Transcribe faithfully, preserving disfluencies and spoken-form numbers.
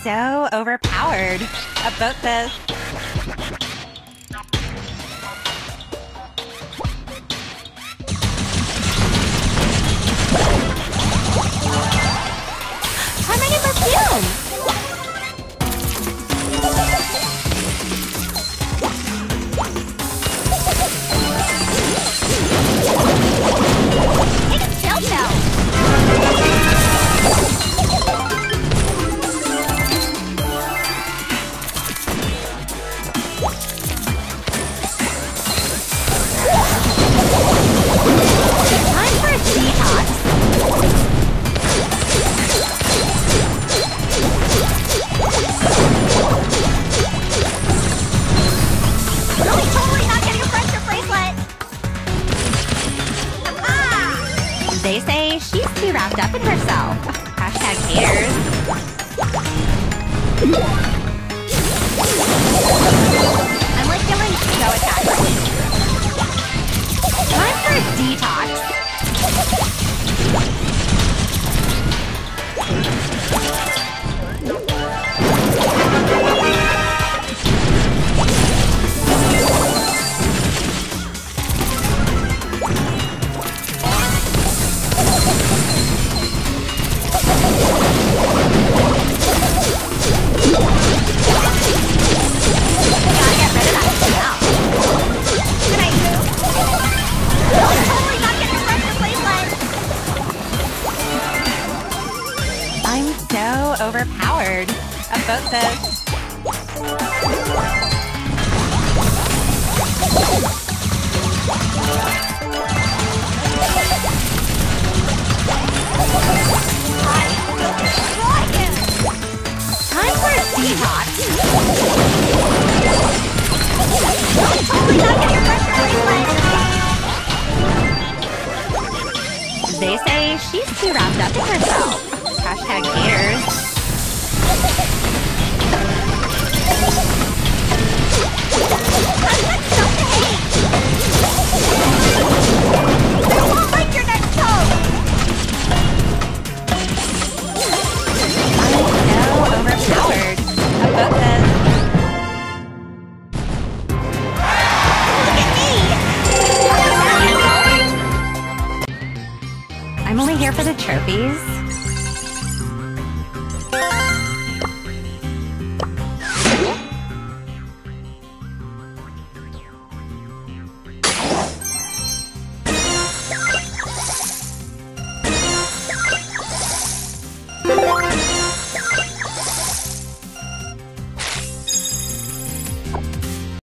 so overpowered. About this. I'm ready for perfume! Take a chill pill! Time for a detox! Really totally not getting a friendship bracelet! Ah! They say she's too wrapped up in herself. Hashtag haters. I'm like feeling so attacked. Time for a detox. Gotta get rid of that smell. Can I move? Oh, totally not getting a friendship bracelet! I'm so overpowered. About this. Time for a detox. Totally not getting a friendship bracelet! They say she's too wrapped up in herself. Hashtag haters. I won't like your next post! I'm so overpowered. About this. Look at me! I'm only here for the trophies.